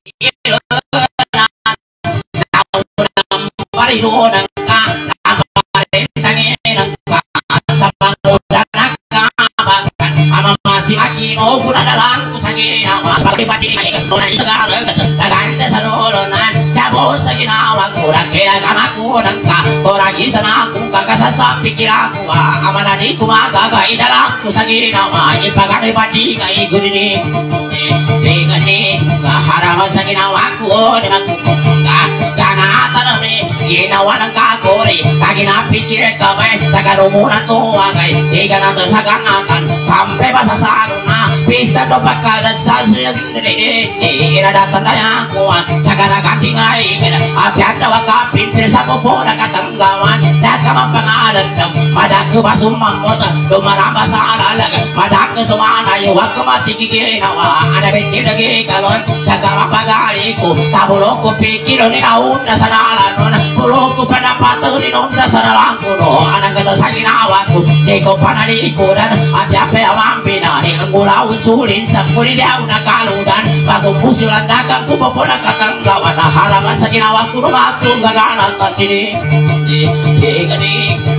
ginawa ng kakuri, kaginapikir kami sa karumunan tuwagay, ikan ang saganatan, sampai masasaro na, pizza do pagkalat sa siyagin, iradatan na yung kuwan, sa kanagating ay, apian na wakapimpir sa pupo na katanggawan, nagkamampangalan ng madako ba sumamot, dumarama sa alalag, madako sumanay, huwag ko matigiginawa, anabiti na gikalon, sa kamapagali ko, tabulong ko pikiro ni nauna sa nalanon, pulong ko panapato ni nunda sa nalangkuno, anang gata sa ginawa ko, di ko panalikuran, at yape awang pinani, ang gulawin sulin, sa pulidaw na kaludan, bagong pusilan dagang kubo na katanggawan, na haraman sa ginawa ko, rumatong gaganan tatini, di gani.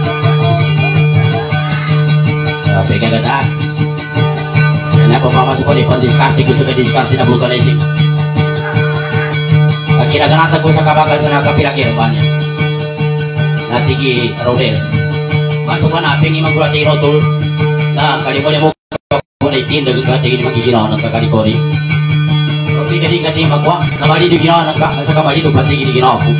Tapi kagata, yan po pamasok ko ni pandiskarte ko sa diskarte na vulcanizing. Kinaganatan ko sa kabagal sa nakapilakirpan niya. Natigi Rodel. Masuk ka na, pingi magulati rotol na kalimuli mo kung naitindag ka, tingin magiginawa ng kakalikori. Kung tingin ka tingin magwa, na mali doon ginawa ng ka, nasa kamali doon patingin ginawa ko.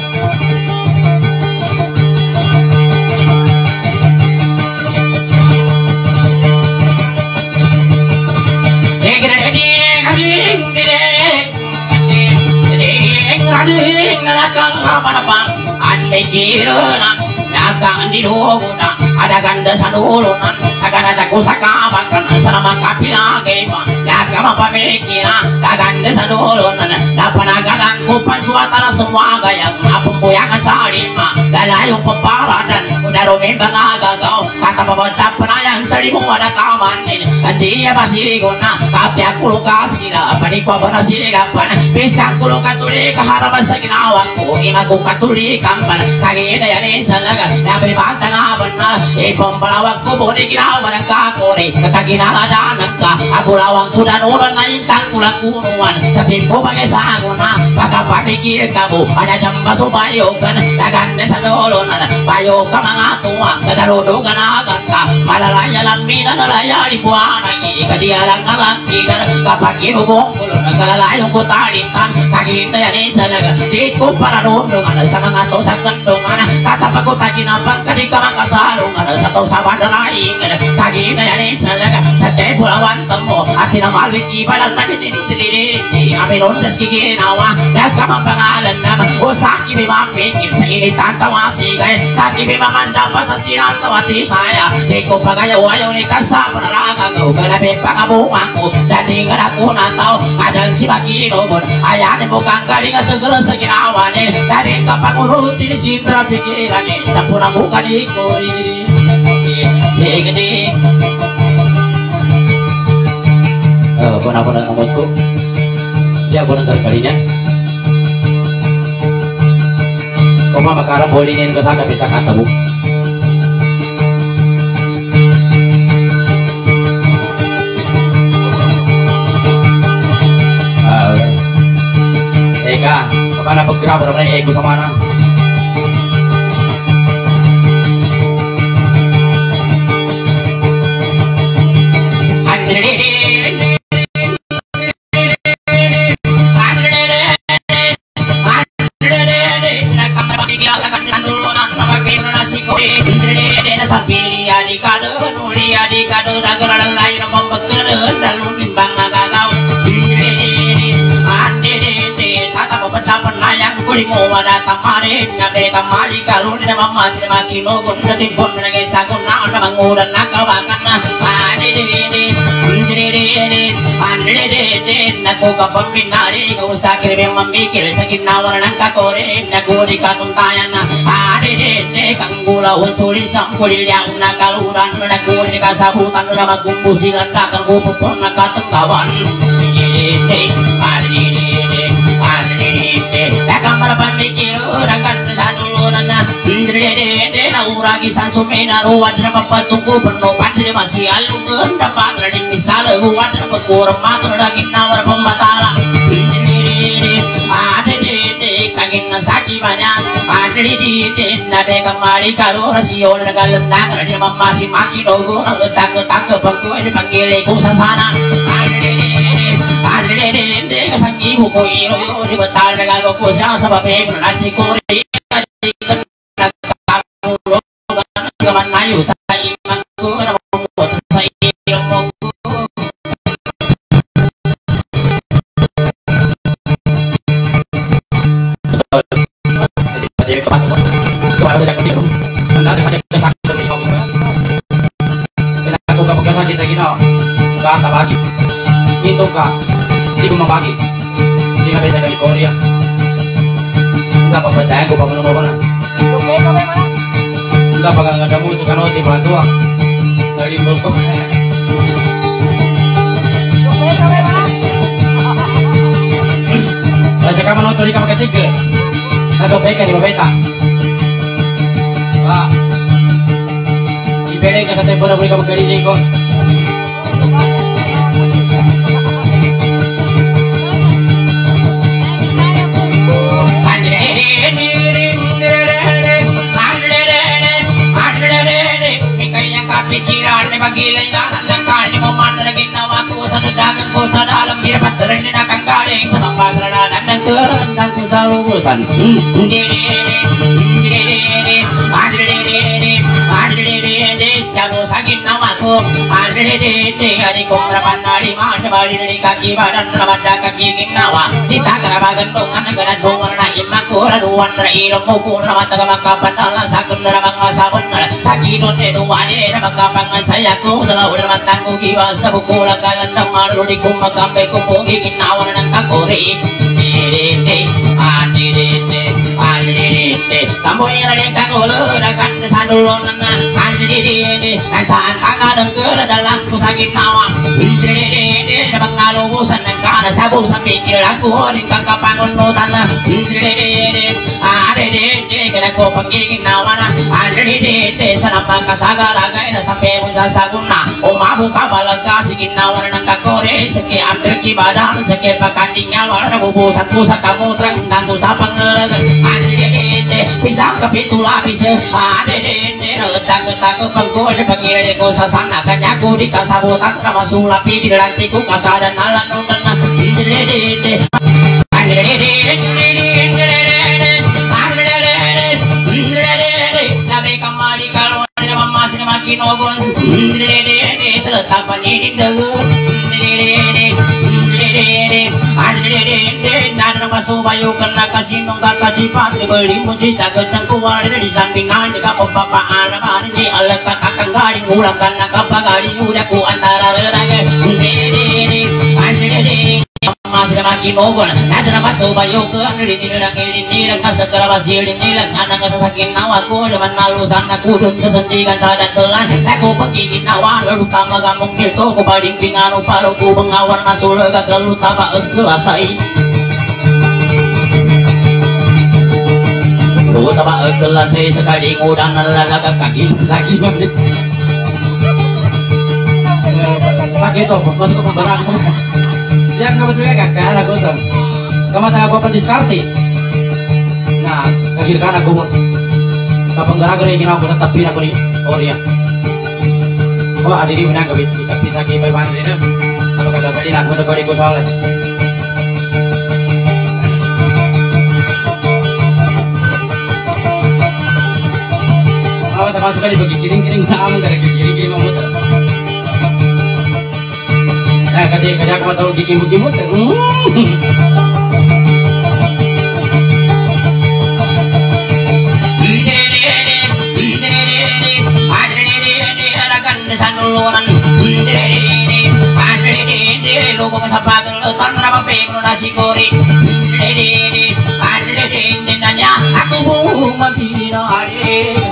Kading nakang manapang andai kirana nakang diruguna ada ganda sa dulunan sa ganada ko sa kabakan sa naman kapilagay pa nakama pamikina ganda sa dulunan napanagalang ko pansuwata na sumagayang apumpuyangan sa lima lalayong paparadan unarumin mga gagaw katapabanta panayang sa limuwa na kamanin hindi ya pasigo na kapya kulukasi na panikwa ba na sigapan pisang kulukatuli kaharapan sa ginawa ko imagong katulikan pan kagina yan isalaga nabi banta nga ba na ipambalawag ko budi ginawa ng kakuri kataginaladanan ka agulawang kudanuran na intang kulakunuan sa timpo pag-isago na pagkapapikir ka mo anadang masubayogan naganda sa dolonan bayo ka mga tuwang sa darudugan agad ka malalaya lang minanalaya lipuanay ikadialang alangigan kapag inugong kulon nagkalalayong ko talitan kagintay yan isalaga di ko para nundungan sa mga to sa kandungan tatapag ko taginapang kadi ka makasalungan sa to sa bandaraingan kagintay yan isalaga sa tebulawan mo at tinamalwit ibalan na dinididididi aminundas kikinawa nagkamang pangalan naman o sa kimi mapikil sa initan tawasigay sa kimi mamandapat sa tinatawatimaya di ko pagayaw-ayaw ni kasama na ragagaw kanapin pangabungan ko dati nga na ko na tao kadang si Makinugon ayanin mo kang galing segera sa ginawa ni dati ka pangurutin si Sintra pikiran ni sa punang buka di ko di kung ako na amot ko di ako nang kalinya kung mamakarang bolinin ka sana bisa katabu Eka, kemana bergerak benar-benar ego sama mana mo wala kamarin na mereka mali kalau na mama si Makinugon na timpon na nagaysagon na na manguran na kawakan na anididididid naku kapag pinari ikaw sa kiribing mamikil sa ginawa ng kakorin naguri katuntayan na anididid kang gulawon sulit sa kulilyaw na kaluran naguri kasabutan na magkumpusilan na kang gupupon na katungkawan anidididid Pakisan sumena ruwan na mapatungko penuh pandri masih alungan dapat rading misal ruwan na pagkurang matur daging nawar pembatala ada di kaging nasaki banyak ada di nabe kamari karo rasio na kalendang rading mamasi maki dogo tak bangku ini panggil ku sasana ada di kasangi buku iro di betal dengan ku siang sebab nasi kuri Kaman ayo sa imang ko na mamuot sa ilong ko. Kasi pati yung kapasok ko. Kawala sa dito. Nandang pati yung kasakit sa mga mga. Kailangan ko kapag kasakit na ginawa. Kata bagi. Ito ka. Hindi ko mabagi. Hindi nga besa kami Korea. Enggak pabadayan ko pa mo na. Enggak bakal ada mu sekarang di bantua dari balkon. Saya kamu nonton di kamar ketiga. Ada beka di beta. Wah. Ibere kata tempo beri kamar ketiga ni kok. Pikiran ni bagilay na langkar ni mo man na ginawa ko sa dagang ko sa dalam hirapat rin na nakanggaling sa mga sarananan ng kurandang ko sa ubusan. Sabi sa ginawa ko Ari kong rapan na lima na bali na kaki badan raman na kaki ginawa Dita karabagan dong ang naganan kong na imakuraduan na ilong mo kung raman taga makapanala sa kong na mga sabon na sa kilon na duwani na makapangan saya ko sa lawan naman tango giwa sa bukula kalan ng maruli kong magkambay kong pogi ginawa na ng kakori Kamu yang ada kagulo dakan sa dulon na andidi saan kagadang ke dalam kusakit nawang indri na pangalusan ng kana sabong sa pikir ako rin kakapangon mo tana indri kada ko pagiging nawa na andidi sa napakasagaragay na sa pemon sa saguna umabu ka balaga sige nawa ng kakore sa ki amter ki badan sa ki pakating yawa na bubusan ko sa kamutrang tango sa pangarag pisang kapitul lapis tak pangko sa pagkira ko sa sana kanya ko di kasabutan na masulapi di lanti ko kasadan alam nung na nabi kamali kalau ada mama sini makin ogon seletapan ini dagun nada masuk bayu kena kasih nongga kasih patri beli muci saga cangkuar di sampingan di kapal papa anak hari ini alat kakak garing ulang karena kapal garing udah ku antara rerage masih makin ogon nada masuk bayu kena di ini kasar basil ini anak kata sakin nawaku zaman lalu sana kudun kesendikan sadat telan aku pergi nawa lalu tama gamung gitu ku bading pinganu paru ku mengawar nasul gagal lu tama kelasai lu tama kelasai sekali ngudang lalaga kaki sakit sakit tuh masuk ke pembarang yang kebetulan kakak aku tuh kamu tak aku pendiskarti nah kagirkan aku kapag gara-gara yung ginawa ko sa tapi na ko ni Oria o adi di mo na gawin tapi sa kibay man rin kapag kagasalin ako sa kori ko sa alay sa pasok ka di pagkikiring-kiring na among gara kikiring-kiring mamuta kaya ako matawag kikimut-kimut sanuluran luko sa paglutan na mapino na siguri nanya aku mapinari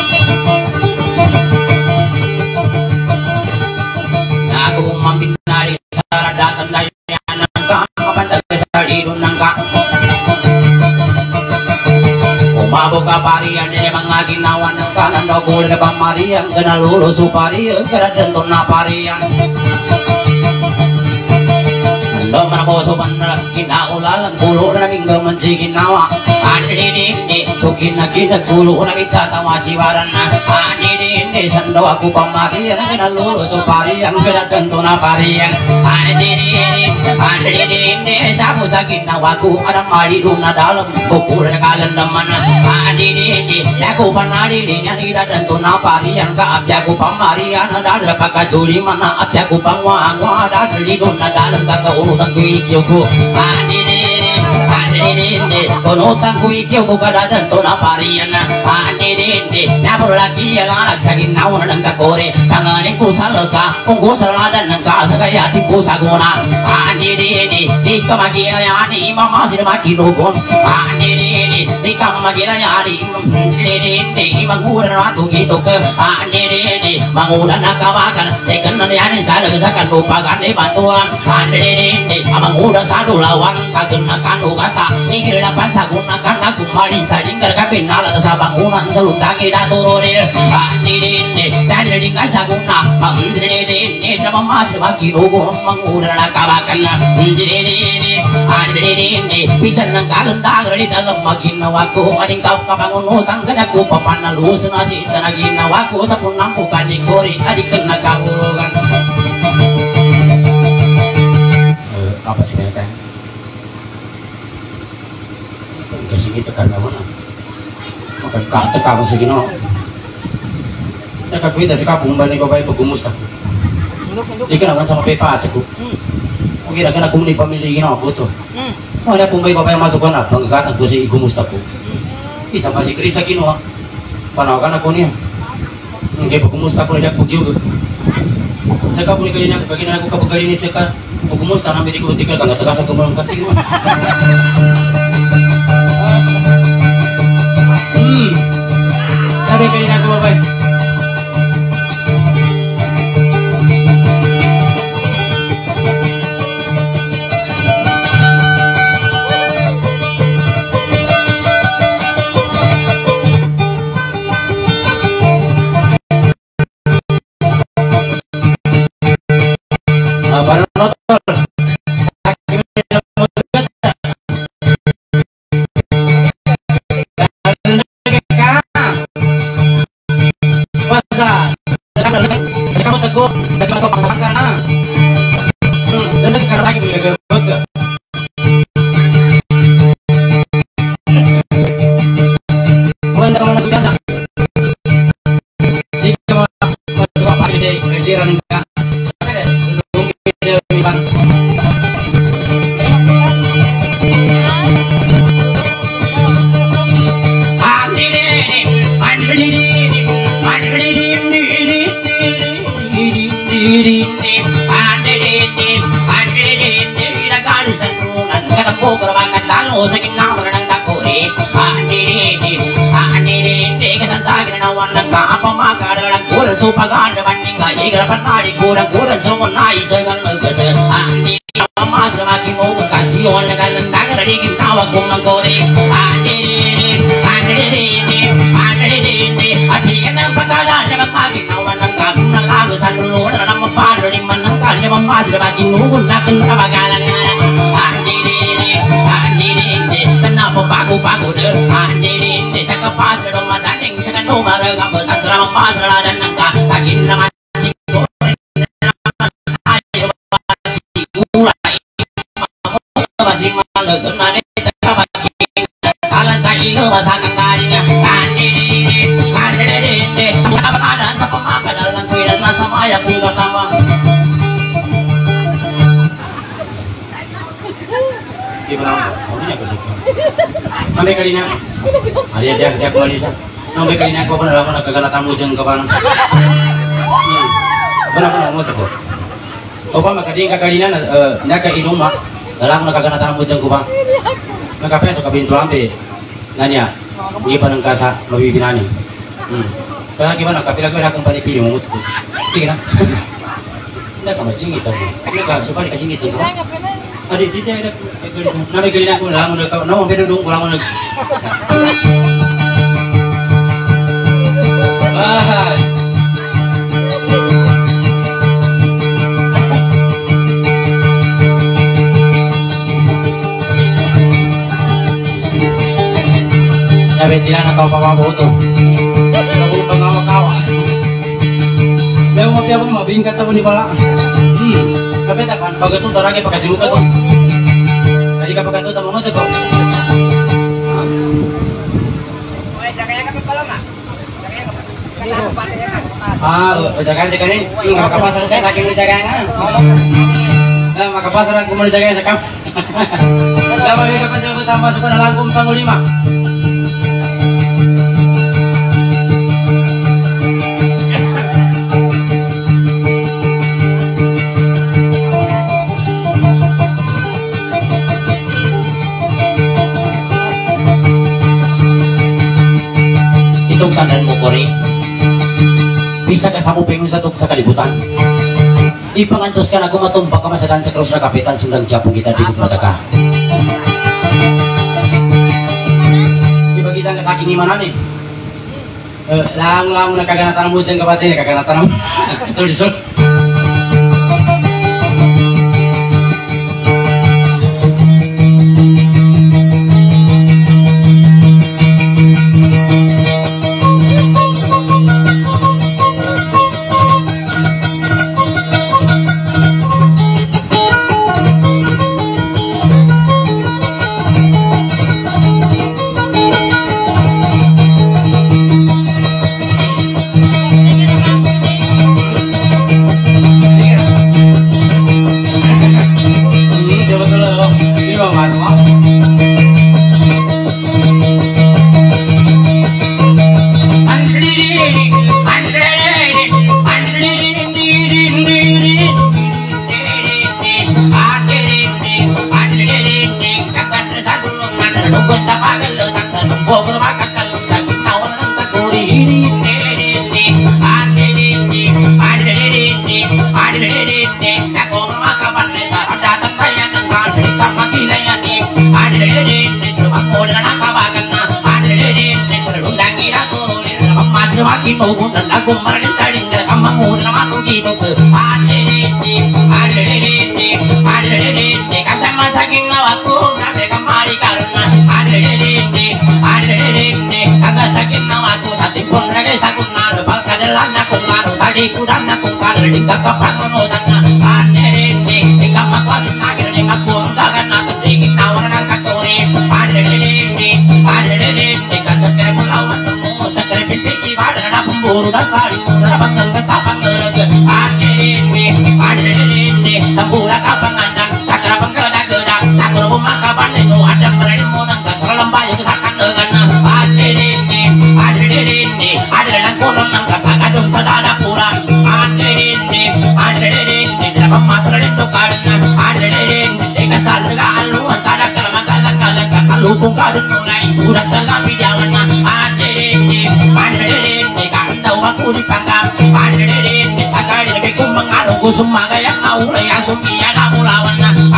aku mapinari sa datan na yan ang kapantag sa lirun ng ka Pabuka parian dari mangagi nawan ng kanan daw kulo na pamarian kana lulo suparian kana dentong na parian. Ando maraboso panra kinaulalan kulo na minggal mansigin nawa. Anidindi sukin na kulo na bitatawa siwaran na. Anidindi sando aku pamarian kana lulo suparian kana dentong na parian. Anidindi sabu sakin nawaku ada maliru na dalam kulo na kalandaman. Anidindi aku panari nya ida dentong na parian ka abjaku pamarian ada pakajuli mana abjaku pangwa ada liru na dalam ka urutan kuikyoku. Anidindi konutan kuikyoku kada dentong na parian. Anidindi nabur lagi yang anak sakin nawan ng kakore tanganin ko sa laka kung ko sa ladan ng kasagaya tipo sa guna. Anidindi di ka magirayani mamasin makinugon. Anidindi di ka magirayani Anidindi manguran ato gito ka. Anidindi manguran na kawakan tekan na yan sa lagsakan lupagan ni batuan. Anidindi manguran sa dulawan tagan na kanugata ikir na pansagunakan na kumarin sa lingkar kapinala sa bangunan sa lundagi na tururir. Anidindi dadaling ka sa guna Anidindi na mamasin makinugon manguran na kawakan na Anidindi pisan ng kalandagan di dalam maginawa ko ading kapangunutang kada ko papanalus na sinta na ginawa ko sa punang ko kanikori adik ka nagkahulugan. Apa sih kaya? Kasi gitu karena mana? Makan kata kamu segino. Ya kapita si kapung bani babai pagumus ako. Ikan naman sama pepas ako. Kira kira aku muni pamilya gino ako to. Wala pong may babae masuk na panggatag ko si igumusta ko. Isa pa si Chris Aquino ha. Panawagan ako niya. Hindi pa kumusta ko niya pagyo. Saka po ni kalina ko kagina ko kapagaling ni saka kumusta na hindi ko tikal kang tagasa ko mga kasi. Sabi kalina ko babae. Namanya kalina. Dia kembali sa. Namanya kalina ko pa na nagkagalatan mo dyan ka pa. Berapa mo to ko? O ba makading ka kalina na nakainom ha. Dalang nagkagalatan mo dyan ko pa. Nagkape sa kabinto ampe. Nanya. Hindi pa nang kasa mabibinani. Kaya gimana kapila-kapila akong panipili mo to. Sige na. Hindi ka masingit ako. Hindi ka supari ka singit ako. Adi di dia ada namanya gelina ko lang mo na mo pero dong ko lang mo Ah. Ya betiran atau apa boto. Kamu pengawa-kawa. Dia mau piapa mah bingkat apa di bala. Tapi tak kan pagato tarage pakai muka tuh. Tadi ka pagato ta mo to ko. Jagaan ini, makapasar saya saking jagaan. Nah, makapasar aku mau jagaan sekam. Dapat kita penjuru tambah suka dalam kumpang 5. Itong tandaan mo, Kori. Bisa ka sa mupingon sa kalibutan. Ipangantos ka na gumatumba ka masadan sa krus na kapitan sundang Japong kita di mataka. Ibagisan ka sa aking imanan eh. Lang na kaganatan mo dyan kapatid, kaganatan mo. Ito disol. Aku marin taring kamu nama aku gitu ke ade kasama saking nawaku nabe kamari karena ade agak saking nawaku satipun rage sakuna bakal lana ku ngaru tadi kudan aku ngaru di kapangono tanna ade kamakwasi nagir di aku enggak aku dingin nawaran kakori ade kasakere mulawan temu sakere pipi badana pemburu dan kali mudara banggang kesapang gerege ade tambura kapangandan kakara penggeda-geda nakur rumah kapan itu ada meremu nangka serembayu kesakan dengan ade dan kolon nangka sakadung sadada pulang ade dalam masra itu karena ade kasar alu antara kalamagalak kalupung kadun mulai udah selapi jawana ade aku dipanggang ade sakali lebih ku mengalu ku sumaga yang aula ya sumia kamu lawan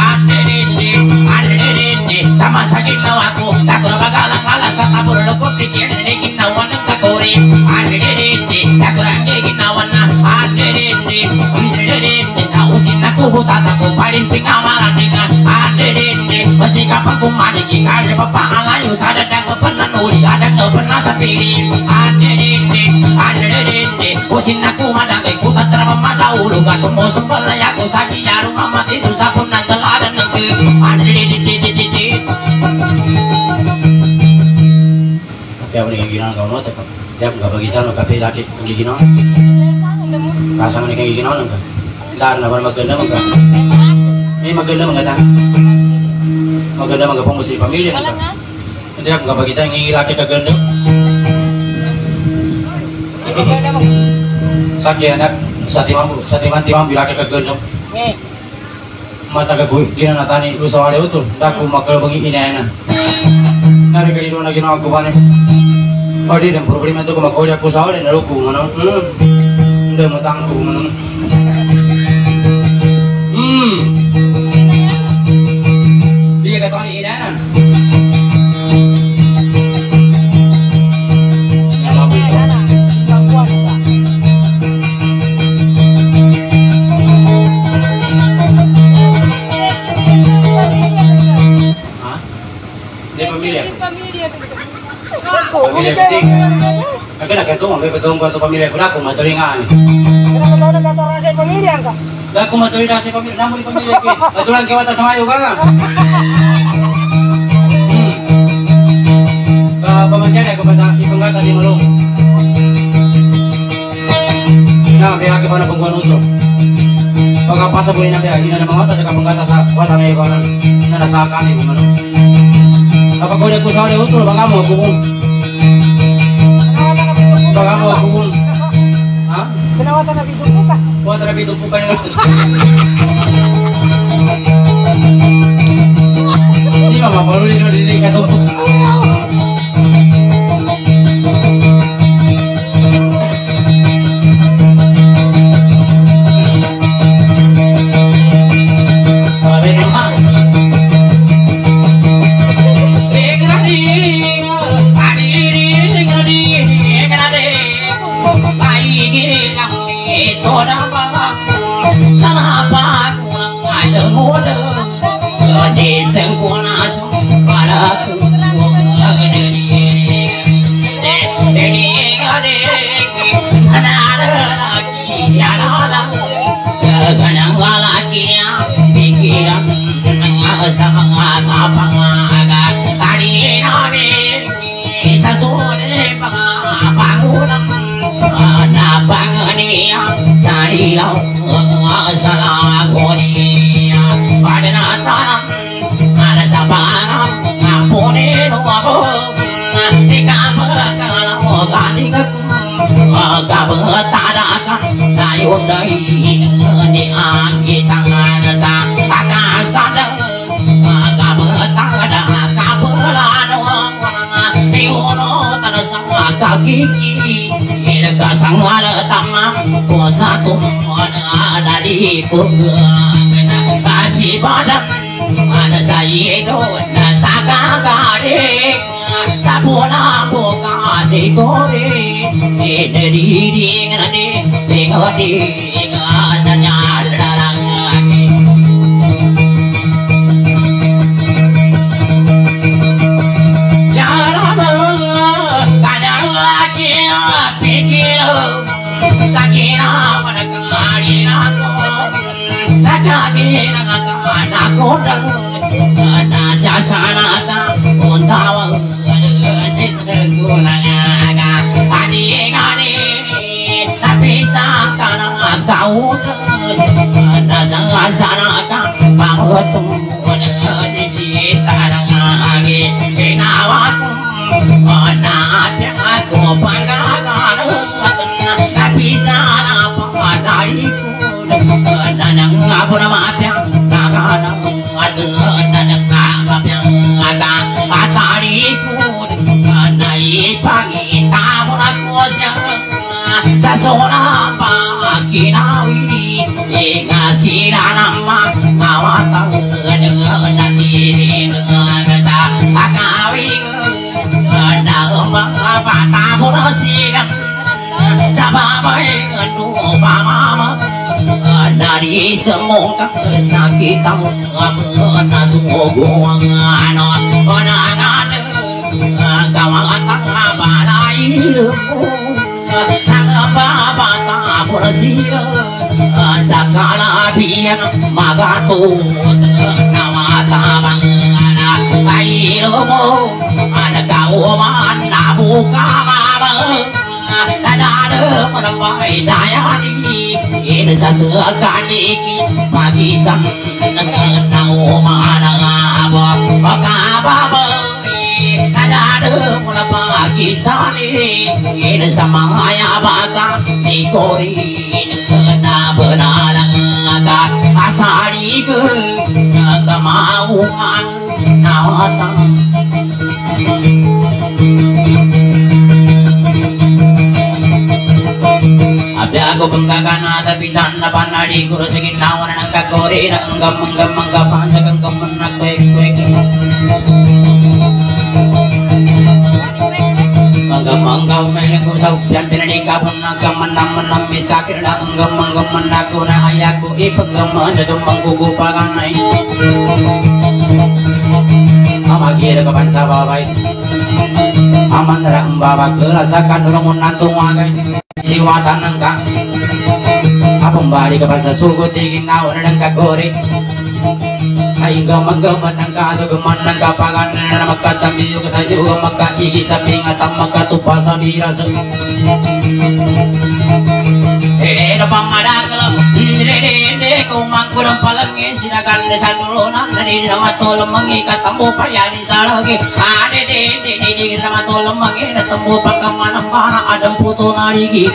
ade sama saking nawaku takut bagalang-galang kabur loko pikir nekin nawan kakori ade takut angin nawan ade tahu sinaku buta aku paling pingamaran dengan ade masih kapan ku maniki kali bapak alayu sadadang pernah nuli ada pernah sapiri ade usin aku madang ku tatra madau luga semua sembel ya ku saki jarum amat itu sapun dan seladan nengke tapi apa nih gini kau nota kan dia nggak bagi sana tapi laki gini rasa nih gini nengke dar na maganda mangga ini maganda mangga ta maganda mangga pemusi pamilya dia nggak bagi sana ngi laki kaganda sakit anak satiman bilaki kegendam mata ke gina natani lu sawale utul daku makal bengi ina nari kali dona gina aku bane odi dan problema itu kumakoli aku sawale naluku mana udah matangku mana dia katani ina pamilya ko. Pamilya ko ting. Kaya nagkato, may batong ko ito pamilya ko na kung matuloy nga. Kenapa kau nak kata rasa pemilihan kah? Dahil kung matuloy na si pamilya, namun yung pamilya ko. Matulang kaya mata sa mayo ka nga. Pamangkin ako pa sa ipangkata di malong. Na, kaya ako pa na pangkuhan utro. Pagkapasa po rin na kaya, ina na mga otas sa kapangkata sa wata na ikaw na nasa kami kung ano. Kapag ulit ko sa ulit utro, baka mo bukong. Baka mo bukong. Ha? Kenapa tak nak hidup kah? Wata na pitupukan nyo. Hindi ba mapaluli nyo din yung katupok. Kasih badan ada saya itu nasaga gade sabuna buka dikori diri ngade ngade ngadanya darang ya rana kadang lagi pikir sakina wanakari naku Nagagin ang anak ko ng nasa sana ka untawang ko na nga ani napitang ka ng kaunas nasa sana ka pangutungan nisita ng agi ginawa ko naapya ko pagkakaroon napitang ang pangatay ko nanang apo na mapyang naganang nanang mapyang atari ko naipagita mo na ko siya sa sona pa kinawi sila naman ngawatang nanibin sa akawing na mga bata mo na sila sa babay pamama dari semua kesakitan nasugo ang ano panangan gawang tanga balay lupo nangababata porsiya sakala biyan magatos namatabang ay lumo nagkauman nabuka mamang ada menempai daya ini ini sesuatu ini pagi jam dengan mana apa apa ada menempai sani ini sama ayah baka ikori dengan benar agak asari ke kemauan nawatan Aku bengkakan tapi tanah panadi kurus segini nawan nangka kori nanggam mangga panjang nanggam menak kuek mangga melengku saupian pinani kabun nanggam menam bisa kira nanggam menaku na ayaku ipegam jatuh manggugu paganai mamagi ada kapan sababay aman dara mbaba kelasakan durung nantung wagai siwatan nangka apong bali kapan sa sugot tiging nawan ng kagori ay gaman-gaman ng kasuguman ng kapagan na magkatambiyo ka sa iyo magkaigi sa pingat ang magkatupa sa miras Ini depan madakal, ini kumang kurang palangin sinakan desa dulunan dari nama tolong mengikat tambu payani salagi. Ade di nama tolong mengikat tambu pakamana mana ada putu naligi.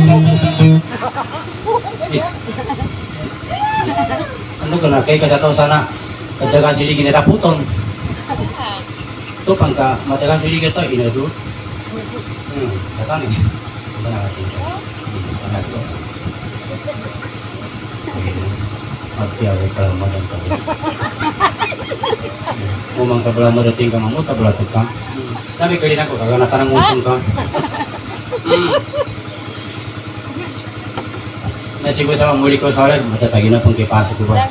Ano kena kayak kasatau sana kejagaan sili gini raputon. Tuh pangka matakan sili kita ini dulu. Kata nih, benar lagi. Benar tuh. Hati aku kalau mau dan kalau. Mau mangka belah mereting kamu tak belah tukang. Tapi kali aku kagak nak ngusung kang. Nasi gue sama muli ko soalnya mata tagi na pengkipas ko ba.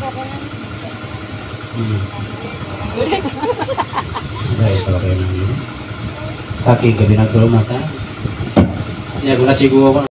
Ay sorry na. Saking gabi na mata. Ini aku nasi gue